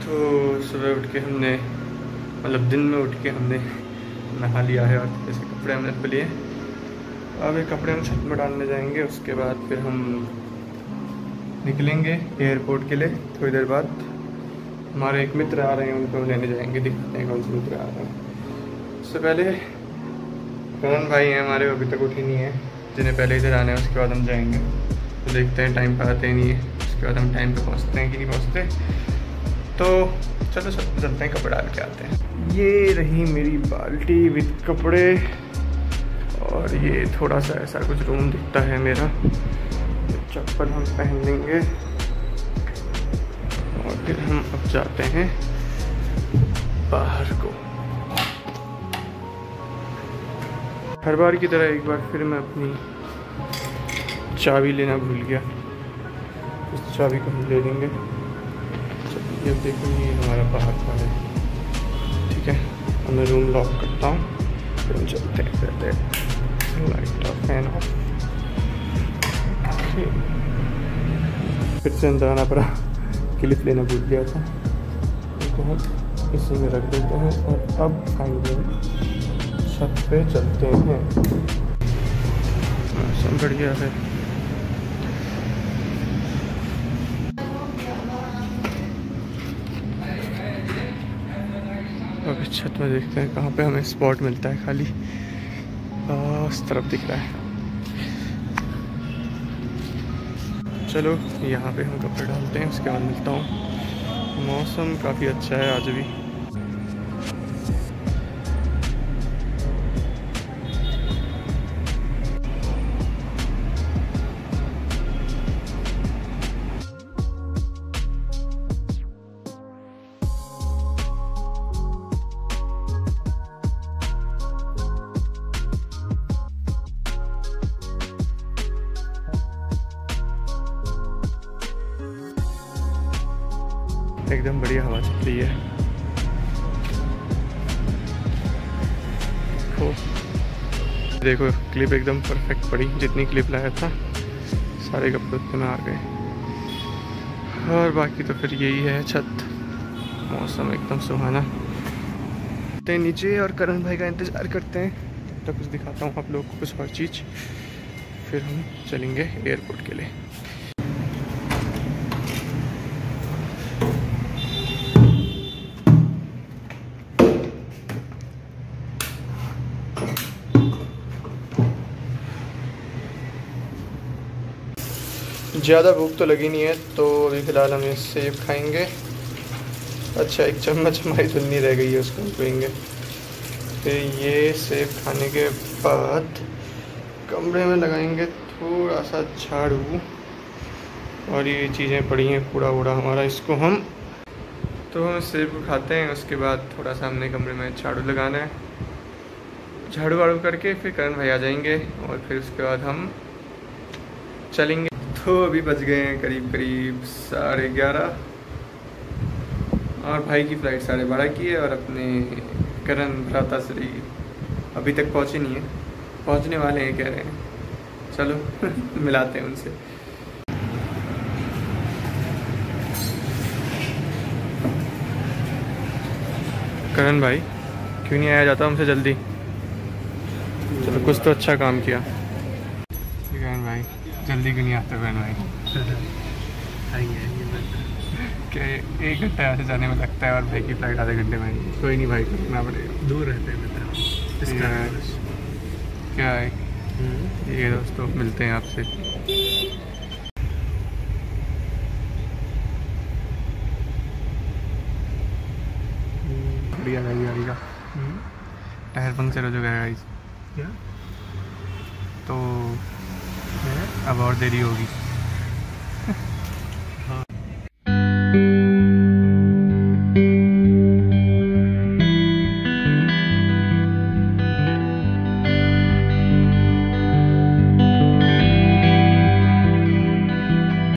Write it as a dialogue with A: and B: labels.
A: तो सुबह उठ के हमने मतलब दिन में उठ के हमने नहा लिया है और ऐसे कपड़े हमने धो लिए। अब ये कपड़े हम छत में डालने जाएंगे, उसके बाद फिर हम निकलेंगे एयरपोर्ट के लिए। थोड़ी देर बाद हमारे एक मित्र आ रहे हैं, उनको लेने जाएंगे, दिखाते हैं कौन से मित्र आ रहे हैं। उससे पहले करण भाई हैं हमारे, अभी तक उठे नहीं हैं, जिन्हें पहले इधर आना है। उसके बाद हम जाएंगे, तो देखते हैं टाइम पर आते ही नहीं है, उसके बाद हम टाइम पे पहुंचते हैं कि नहीं पहुंचते। तो चलो चलते हैं, कपड़े डाल के आते हैं। ये रही मेरी बाल्टी विद कपड़े, और ये थोड़ा सा ऐसा कुछ रूम दिखता है मेरा। चप्पल हम पहन लेंगे और फिर हम अब जाते हैं बाहर को। हर बार की तरह एक बार फिर मैं अपनी चाबी लेना भूल गया, उस चाबी को हम ले लेंगे। चलिए अब देखो, ये हमारा बाहर का है, ठीक है। अब मैं रूम लॉक करता हूँ, फिर हम चलते हैं। कहते हैं लाइट ऑफ, फैन ऑफ। फिर से अंदर आना पड़ा, क्लिप लेना भूल गया था, तो हम इसी में रख देते हैं। और अब फाइनली छत पे चलते हैं। मौसम बढ़िया है। अब इस छत में देखते हैं कहाँ पे हमें स्पॉट मिलता है खाली। उस तरफ दिख रहा है। चलो यहाँ पे हम कपड़े डालते हैं, उसके बाद मिलता हूँ। मौसम काफ़ी अच्छा है आज भी। एकदम बढ़िया हवा चल रही है। देखो क्लिप एकदम परफेक्ट पड़ी, जितनी क्लिप लाया था सारे कपड़े उतने में आ गए। और बाकी तो फिर यही है छत। मौसम एकदम सुहाना। तो नीचे और करण भाई का इंतज़ार करते हैं, तो कुछ दिखाता हूँ आप लोगों को, कुछ और चीज़, फिर हम चलेंगे एयरपोर्ट के लिए। ज़्यादा भूख तो लगी नहीं है, तो अभी फ़िलहाल हम ये सेब खाएंगे। अच्छा, एक चम्मच हमारी धुलनी रह गई है, उसको पिएंगे। फिर ये सेब खाने के बाद कमरे में लगाएंगे थोड़ा सा झाड़ू, और ये चीज़ें पड़ी हैं कूड़ा वूड़ा हमारा, इसको हम सेब को खाते हैं। उसके बाद थोड़ा सा हमने कमरे में झाड़ू लगाना है। झाड़ू वाड़ू करके फिर करण भाई आ जाएंगे, और फिर उसके बाद हम चलेंगे। तो अभी बज गए हैं करीब 11:30, और भाई की फ़्लाइट 12:30 की है, और अपने करण भ्राताश्री अभी तक पहुँचे नहीं है, पहुँचने वाले हैं कह रहे हैं। चलो मिलाते हैं उनसे। करण भाई क्यों नहीं आया जाता हमसे जल्दी? चलो कुछ तो अच्छा काम किया। करण भाई जल्दी क्यों नहीं आते? करण भाई क्या 1 घंटा यहाँ से जाने में लगता है, और भाई की फ़्लाइट आधे घंटे में। कोई नहीं भाई, करना पड़ेगा, दूर रहते हैं क्या है। ये दोस्तों मिलते हैं आपसे। बढ़िया गाड़ी का टायर पंक्चर हो चुका है गाइस, तो अब और देरी होगी।